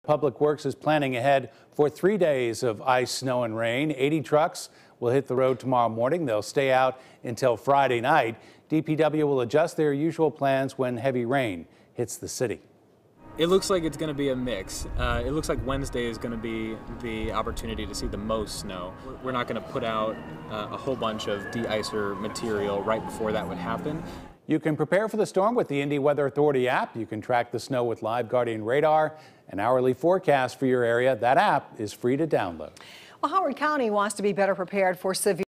Public Works is planning ahead for 3 days of ice, snow, and rain. 80 trucks will hit the road tomorrow morning. They'll stay out until Friday night. DPW will adjust their usual plans when heavy rain hits the city. It looks like it's going to be a mix. It looks like Wednesday is going to be the opportunity to see the most snow. We're not going to put out a whole bunch of de-icer material right before that would happen. You can prepare for the storm with the Indy Weather Authority app. You can track the snow with Live Guardian radar, an hourly forecast for your area. That app is free to download. Well, Howard County wants to be better prepared for severe